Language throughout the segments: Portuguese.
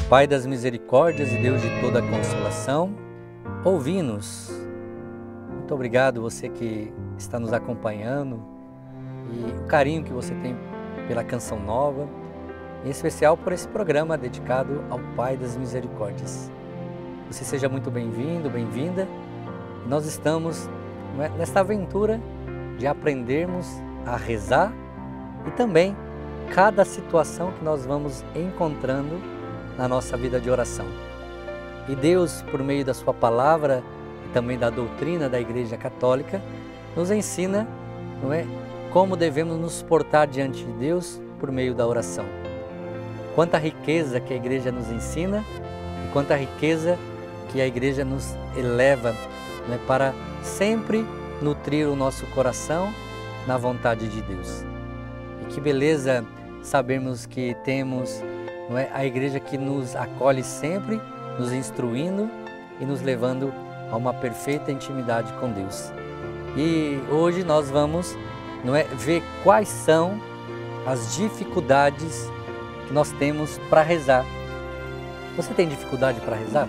Pai das misericórdias e Deus de toda consolação, ouvi-nos. Muito obrigado você que está nos acompanhando e o carinho que você tem pela Canção Nova, em especial por esse programa dedicado ao Pai das misericórdias. Você seja muito bem-vindo, bem-vinda. Nós estamos nesta aventura de aprendermos a rezar e também cada situação que nós vamos encontrando na nossa vida de oração. E Deus, por meio da sua palavra e também da doutrina da Igreja Católica, nos ensina, como devemos nos portar diante de Deus por meio da oração. Quanta riqueza que a Igreja nos ensina e quanta riqueza que a Igreja nos eleva para sempre nutrir o nosso coração na vontade de Deus. E que beleza sabermos que temos a Igreja que nos acolhe sempre, nos instruindo e nos levando a uma perfeita intimidade com Deus. E hoje nós vamos ver quais são as dificuldades que nós temos para rezar. Você tem dificuldade para rezar?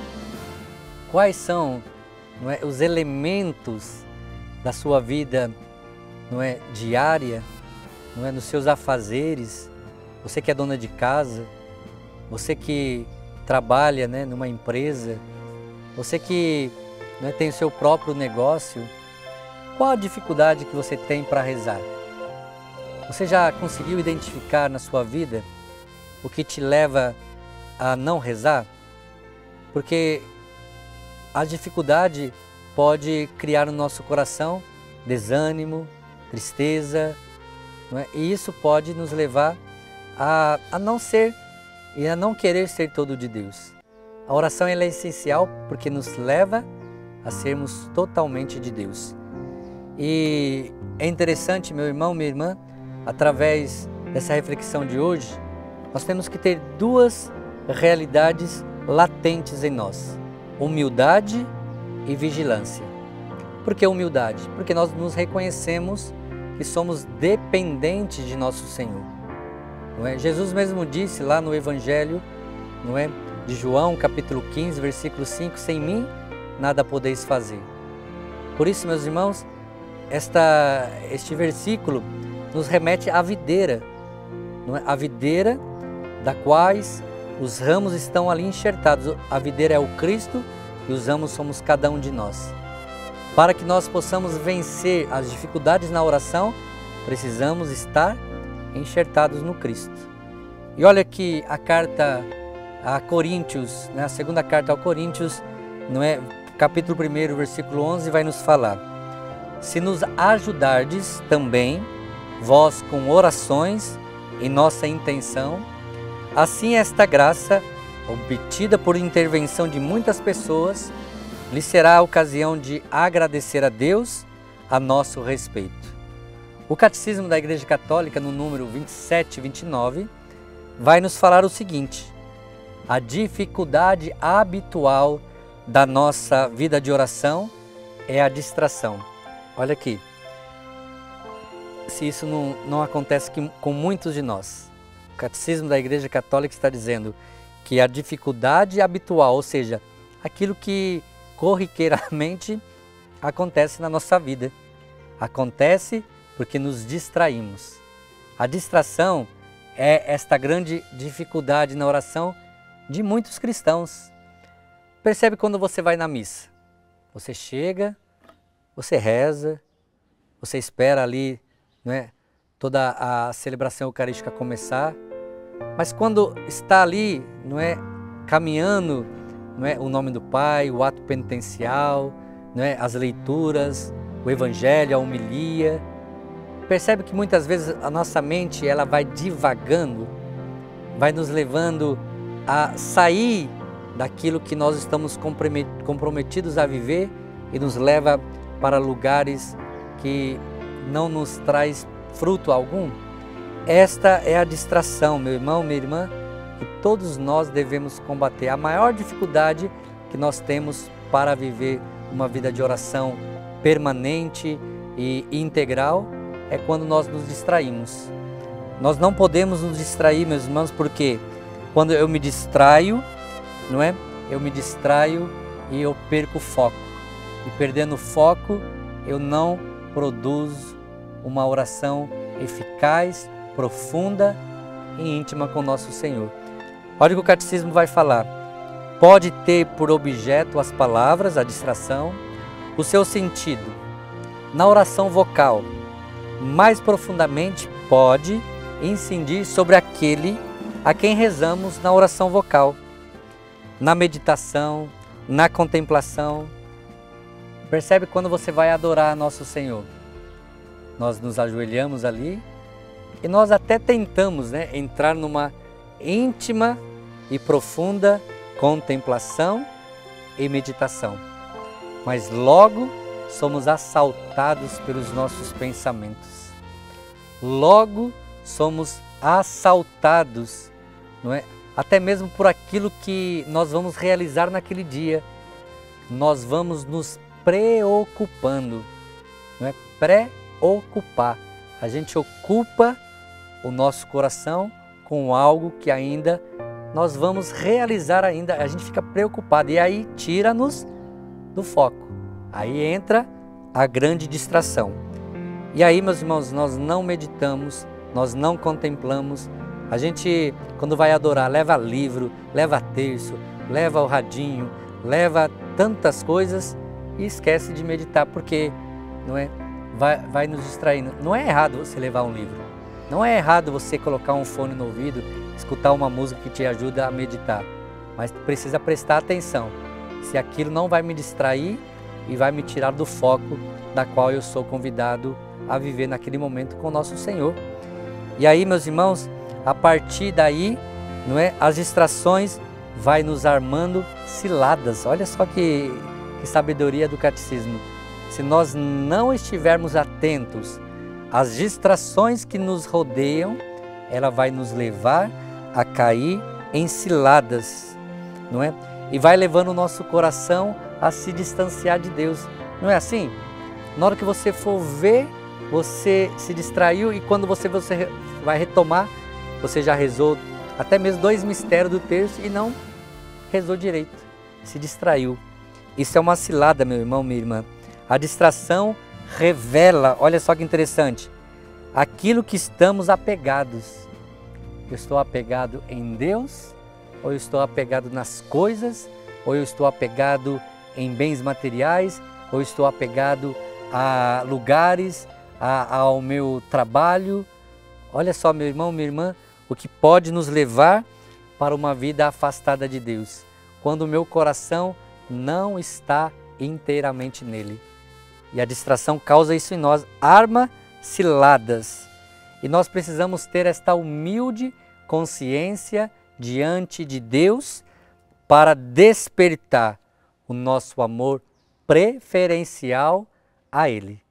Quais são os elementos da sua vida diária, nos seus afazeres? Você que é dona de casa, você que trabalha numa empresa, você que tem o seu próprio negócio, qual a dificuldade que você tem para rezar? Você já conseguiu identificar na sua vida o que te leva a não rezar? Porque a dificuldade pode criar no nosso coração desânimo, tristeza, e isso pode nos levar a não ser e a não querer ser todo de Deus. A oração ela é essencial porque nos leva a sermos totalmente de Deus. E é interessante, meu irmão, minha irmã, através dessa reflexão de hoje, nós temos que ter duas realidades latentes em nós: humildade e vigilância. Por que humildade? Porque nós nos reconhecemos que somos dependentes de nosso Senhor. Jesus mesmo disse lá no Evangelho de João, capítulo 15, versículo 5, sem mim nada podeis fazer. Por isso, meus irmãos, este versículo nos remete à videira, a videira da quais os ramos estão ali enxertados. A videira é o Cristo e os ramos somos cada um de nós. Para que nós possamos vencer as dificuldades na oração, precisamos estar enxertados no Cristo. E olha que a carta a Coríntios, a segunda carta aos Coríntios, capítulo 1, versículo 11, vai nos falar: se nos ajudardes também, vós com orações em nossa intenção, assim esta graça, obtida por intervenção de muitas pessoas, lhe será a ocasião de agradecer a Deus a nosso respeito. O Catecismo da Igreja Católica, no número 2729, vai nos falar o seguinte: a dificuldade habitual da nossa vida de oração é a distração. Olha aqui, se isso não acontece com muitos de nós. O Catecismo da Igreja Católica está dizendo que a dificuldade habitual, ou seja, aquilo que corriqueiramente acontece na nossa vida, acontece porque nos distraímos. A distração é esta grande dificuldade na oração de muitos cristãos. Percebe quando você vai na missa? Você chega, você reza, você espera ali, toda a celebração eucarística começar, mas quando está ali, caminhando, o nome do Pai, o ato penitencial, as leituras, o Evangelho, a homilia, percebe que muitas vezes a nossa mente ela vai divagando, vai nos levando a sair daquilo que nós estamos comprometidos a viver e nos leva para lugares que não nos traz fruto algum. Esta é a distração, meu irmão, minha irmã, que todos nós devemos combater. A maior dificuldade que nós temos para viver uma vida de oração permanente e integral é quando nós nos distraímos. Nós não podemos nos distrair, meus irmãos, porque quando eu me distraio, não é? Eu me distraio e eu perco o foco. E perdendo o foco, eu não produzo uma oração eficaz, profunda e íntima com nosso Senhor. Olha o que o catecismo vai falar. Pode ter por objeto as palavras, a distração, o seu sentido. Na oração vocal, mais profundamente pode incidir sobre aquele a quem rezamos na oração vocal, na meditação, na contemplação. Percebe quando você vai adorar nosso Senhor? Nós nos ajoelhamos ali e nós até tentamos, né, entrar numa íntima e profunda contemplação e meditação. Mas logo somos assaltados pelos nossos pensamentos. Logo somos assaltados, não é? Até mesmo por aquilo que nós vamos realizar naquele dia. Nós vamos nos preocupando, não é? Preocupar. A gente ocupa o nosso coração com algo que ainda nós vamos realizar ainda. A gente fica preocupado e aí tira-nos do foco. Aí entra a grande distração. E aí, meus irmãos, nós não meditamos, nós não contemplamos. A gente, quando vai adorar, leva livro, leva terço, leva o radinho, leva tantas coisas e esquece de meditar, porque não é? Vai nos distraindo. Não é errado você levar um livro. Não é errado você colocar um fone no ouvido, escutar uma música que te ajuda a meditar. Mas precisa prestar atenção. Se aquilo não vai me distrair e vai me tirar do foco da qual eu sou convidado a viver naquele momento com o nosso Senhor. E aí, meus irmãos, a partir daí, não é? As distrações vai nos armando ciladas. Olha só que sabedoria do catecismo. Se nós não estivermos atentos às distrações que nos rodeiam, ela vai nos levar a cair em ciladas, não é? E vai levando o nosso coração a se distanciar de Deus. Não é assim? Na hora que você for ver, você se distraiu e quando você vai retomar, você já rezou até mesmo 2 mistérios do terço e não rezou direito, se distraiu. Isso é uma cilada, meu irmão, minha irmã. A distração revela, olha só que interessante, aquilo que estamos apegados. Eu estou apegado em Deus, ou eu estou apegado nas coisas, ou eu estou apegado em bens materiais, ou eu estou apegado a lugares, ao meu trabalho. Olha só, meu irmão, minha irmã, o que pode nos levar para uma vida afastada de Deus, quando o meu coração não está inteiramente nele. E a distração causa isso em nós, arma ciladas. E nós precisamos ter esta humilde consciência diante de Deus para despertar o nosso amor preferencial a Ele.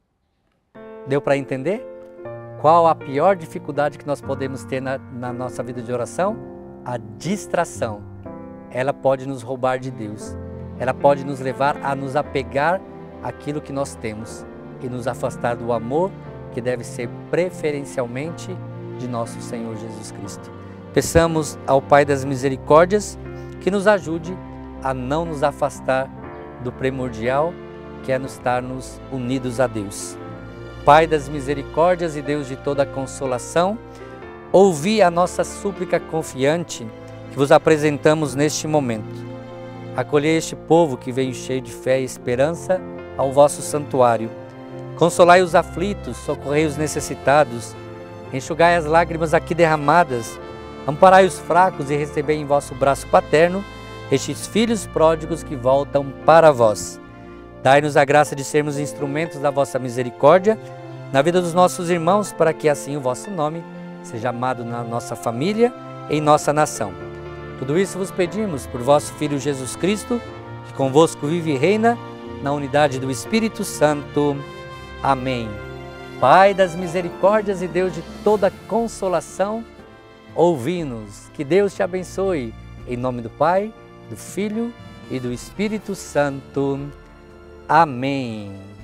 Deu para entender? Qual a pior dificuldade que nós podemos ter na nossa vida de oração? A distração. Ela pode nos roubar de Deus. Ela pode nos levar a nos apegar àquilo que nós temos e nos afastar do amor que deve ser preferencialmente de nosso Senhor Jesus Cristo. Peçamos ao Pai das Misericórdias que nos ajude a não nos afastar do primordial, que é estarmos unidos a Deus. Pai das Misericórdias e Deus de toda consolação, ouvi a nossa súplica confiante que vos apresentamos neste momento. Acolhei este povo que veio cheio de fé e esperança ao vosso santuário. Consolai os aflitos, socorrei os necessitados, enxugai as lágrimas aqui derramadas, amparai os fracos e recebei em vosso braço paterno estes filhos pródigos que voltam para vós. Dai-nos a graça de sermos instrumentos da vossa misericórdia na vida dos nossos irmãos, para que assim o vosso nome seja amado na nossa família e em nossa nação. Tudo isso vos pedimos por vosso Filho Jesus Cristo, que convosco vive e reina na unidade do Espírito Santo. Amém. Pai das misericórdias e Deus de toda consolação, ouvi-nos. Que Deus te abençoe. Em nome do Pai, do Filho e do Espírito Santo. Amém.